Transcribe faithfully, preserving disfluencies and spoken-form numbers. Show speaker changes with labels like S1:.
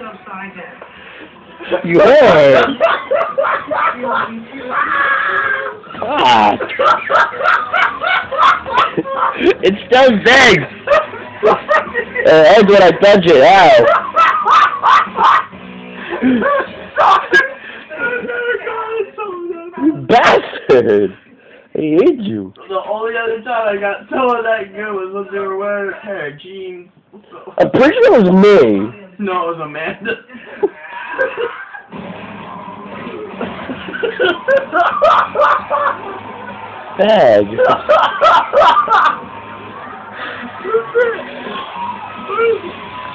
S1: upside down.
S2: You are. God. It still digs. Uh, that's when I touch it. Ow. You bastard. I hate you.
S3: The only other time I got some of that good was when they were wearing a pair of jeans. So.
S2: I'm pretty sure it was me.
S3: No, it was Amanda.
S2: Bag.